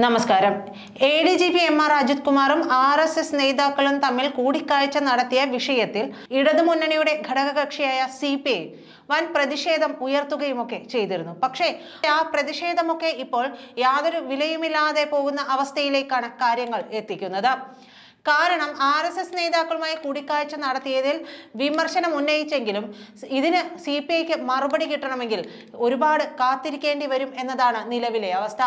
നമസ്കാരം. ADGP MR Ajith കുമാറും RSS നേതാക്കളും തമ്മിൽ കൂടിക്കാഴ്ച നടത്തിയ വിഷയത്തിൽ ഇടതുമുന്നണിയുടെ ഘടകകക്ഷിയായ CPI വൻ പ്രതിഷേധം ഉയർത്തുകയുമൊക്കെ ചെയ്തിരുന്നു. പക്ഷേ ആ പ്രതിഷേധമൊക്കെ ഇപ്പോൾ യാതൊരു വിലയുമില്ലാതെ പോകുന്ന അവസ്ഥയിലേക്കാണ് കാര്യങ്ങൾ എത്തിക്കുന്നത്. കാരണം RSS നേതാക്കളുമായി കൂടിക്കാഴ്ച നടത്തിയതിൽ വിമർശനം ഉന്നയിച്ചെങ്കിലും ഇതിന് CPIക്ക് മറുപടി കിട്ടണമെങ്കിൽ ഒരുപാട് കാത്തിരിക്കേണ്ടി വരും എന്നതാണ് നിലവിലെ അവസ്ഥ.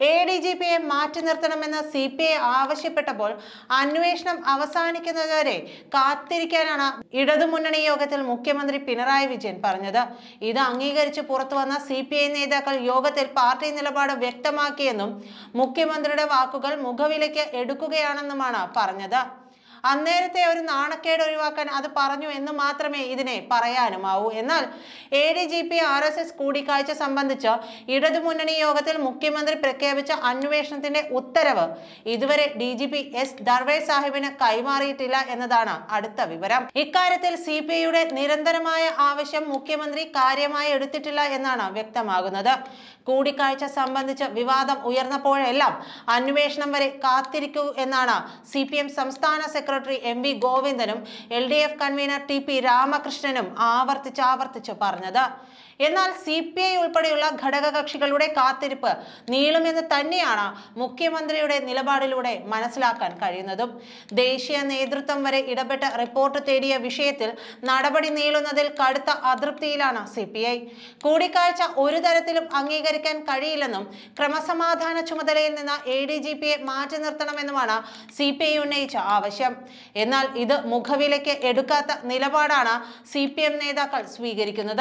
ADGPയെ മാറ്റി നിർത്തണമെന്ന് CPI ആവശ്യപ്പെട്ടപ്പോൾ അന്വേഷണം അവസാനിക്കുന്നതുവരെ കാത്തിരിക്കാനാണ് ഇടതുമുന്നണി യോഗത്തിൽ മുഖ്യമന്ത്രി പിണറായി വിജയൻ പറഞ്ഞത്. ഇത് അംഗീകരിച്ച് പുറത്തുവന്ന CPI നേതാക്കൾ യോഗത്തിൽ പാർട്ടി നിലപാട് വ്യക്തമാക്കിയെന്നും മുഖ്യമന്ത്രിയുടെ വാക്കുകൾ മുഖവിലയ്ക്ക് എടുക്കുകയാണെന്നുമാണ് പറഞ്ഞത്. അന്നേരത്തെ ഒരു നാണക്കേട് ഒഴിവാക്കാൻ അത് പറഞ്ഞു എന്ന് മാത്രമേ ഇതിനെ പറയാനുമാവൂ. എന്നാൽ ADGP RSS കൂടിക്കാഴ്ച സംബന്ധിച്ച് ഇടതുമുന്നണി യോഗത്തിൽ മുഖ്യമന്ത്രി പ്രഖ്യാപിച്ച അന്വേഷണത്തിന്റെ ഉത്തരവ് ഇതുവരെ DGP S ദർവേഷ് സാഹിബിന് കൈമാറിയിട്ടില്ല എന്നതാണ് അടുത്ത വിവരം. ഇക്കാര്യത്തിൽ CPIയുടെ നിരന്തരമായ ആവശ്യം മുഖ്യമന്ത്രി കാര്യമായി എടുത്തിട്ടില്ല എന്നാണ് വ്യക്തമാകുന്നത്. കൂടിക്കാഴ്ച സംബന്ധിച്ച് വിവാദം ഉയർന്നപ്പോഴെല്ലാം അന്വേഷണം വരെ കാത്തിരിക്കൂ എന്നാണ് CPM സംസ്ഥാന സെക്രട്ടറി MV ഗോവിന്ദനും LDF കൺവീനർ TP രാമകൃഷ്ണനും ആവർത്തിച്ച് പറഞ്ഞത്. എന്നാൽ CPI ഉൾപ്പെടെയുള്ള ഘടകകക്ഷികളുടെ കാത്തിരിപ്പ് നീളുമെന്ന് തന്നെയാണ് മുഖ്യമന്ത്രിയുടെ നിലപാടിലൂടെ മനസ്സിലാക്കാൻ കഴിയുന്നതും. ദേശീയ നേതൃത്വം വരെ ഇടപെട്ട് റിപ്പോർട്ട് തേടിയ വിഷയത്തിൽ നടപടി നീളുന്നതിൽ കടുത്ത അതൃപ്തിയിലാണ് CPI. കൂടിക്കാഴ്ച ഒരു തരത്തിലും അംഗീകരിക്കാൻ കഴിയില്ലെന്നും ക്രമസമാധാന ചുമതലയിൽ നിന്ന് ADGPയെ മാറ്റി നിർത്തണമെന്നുമാണ് CPI ഉന്നയിച്ച ആവശ്യം. എന്നാൽ ഇത് മുഖവിലയ്ക്ക് എടുക്കാത്ത നിലപാടാണ് CPM നേതാക്കൾ സ്വീകരിക്കുന്നത്.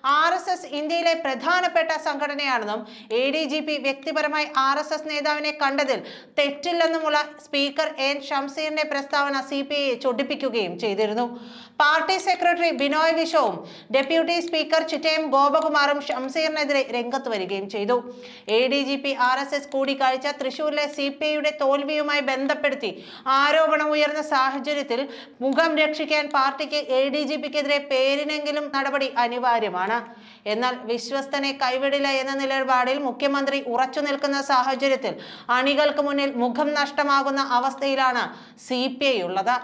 RSS ഇന്ത്യയിലെ പ്രധാനപ്പെട്ട സംഘടനയാണെന്നും ADGP വ്യക്തിപരമായി RSS നേതാവിനെ കണ്ടതിൽ തെറ്റില്ലെന്നുമുള്ള സ്പീക്കർ N ഷംസീറിന്റെ പ്രസ്താവന CPIയെ ചൊടിപ്പിക്കുകയും ചെയ്തിരുന്നു. പാർട്ടി സെക്രട്ടറി ബിനോയ് വിശ്വവും ഡെപ്യൂട്ടി സ്പീക്കർ ചിറ്റയം ഗോപകുമാറും ഷംസീറിനെതിരെ രംഗത്ത് വരികയും ചെയ്തു. ADGP RSS കൂടിക്കാഴ്ച തൃശൂരിലെ CPIയുടെ തോൽവിയുമായി ബന്ധപ്പെടുത്തി ആരോപണം ഉയർന്ന സാഹചര്യത്തിൽ മുഖം രക്ഷിക്കാൻ പാർട്ടിക്ക് ADGPക്കെതിരെ പേരിനെങ്കിലും നടപടി അനിവാര്യമാണ്. എന്നാൽ വിശ്വസ്തനെ കൈവിടില്ല എന്ന നിലപാടിൽ മുഖ്യമന്ത്രി ഉറച്ചു നിൽക്കുന്ന സാഹചര്യത്തിൽ അണികൾക്ക് മുന്നിൽ മുഖം നഷ്ടമാകുന്ന അവസ്ഥയിലാണ് CPI ഉള്ളത്.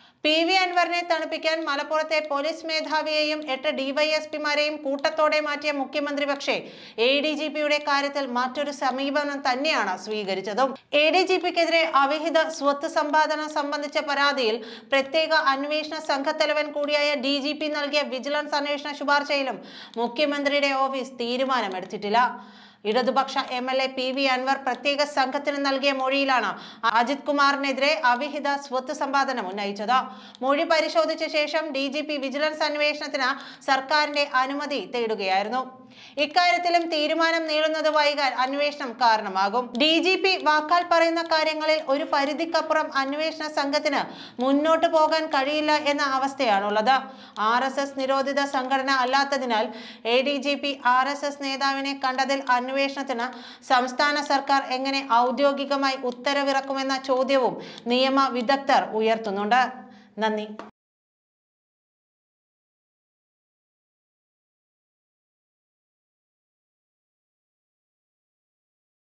PV അൻവറിനെ തണുപ്പിക്കാൻ മലപ്പുറത്തെ പോലീസ് മേധാവിയെയും 8 DYSPമാരെയും കൂട്ടത്തോടെ മാറ്റിയ മുഖ്യമന്ത്രി പക്ഷേ ADGPയുടെ കാര്യത്തിൽ മറ്റൊരു സമീപനം തന്നെയാണ് സ്വീകരിച്ചതും. ADGPക്കെതിരെ അവിഹിത സ്വത്ത് സമ്പാദനം സംബന്ധിച്ച പരാതിയിൽ പ്രത്യേക അന്വേഷണ സംഘത്തലവൻ കൂടിയായ DGP നൽകിയ വിജിലൻസ് അന്വേഷണ ശുപാർശയിലും മുഖ്യമന്ത്രിയുടെ ഓഫീസ് തീരുമാനമെടുത്തിട്ടില്ല. ഇടതുപക്ഷ MLA PV അൻവർ പ്രത്യേക സംഘത്തിന് നൽകിയ മൊഴിയിലാണ് അജിത് കുമാറിനെതിരെ അവിഹിത സ്വത്ത് സമ്പാദനം ഉന്നയിച്ചത്. മൊഴി പരിശോധിച്ച ശേഷം DGP വിജിലൻസ് അന്വേഷണത്തിന് സർക്കാരിന്റെ അനുമതി തേടുകയായിരുന്നു. ഇക്കാര്യത്തിലും തീരുമാനം നീളുന്നത് വൈകാൻ അന്വേഷണം കാരണമാകും. DGP വാക്കാൽ പറയുന്ന കാര്യങ്ങളിൽ ഒരു പരിധിക്കപ്പുറം അന്വേഷണ സംഘത്തിന് മുന്നോട്ട് പോകാൻ കഴിയില്ല എന്ന അവസ്ഥയാണുള്ളത്. RSS നിരോധിത സംഘടന അല്ലാത്തതിനാൽ ADGP RSS നേതാവിനെ കണ്ടതിൽ അന്വേഷണത്തിന് സംസ്ഥാന സർക്കാർ എങ്ങനെ ഔദ്യോഗികമായി ഉത്തരവിറക്കുമെന്ന ചോദ്യവും നിയമ വിദഗ്ധർ ഉയർത്തുന്നുണ്ട്. നന്ദി.